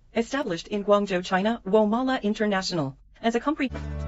Established in Guangzhou, China, Womala International. As a company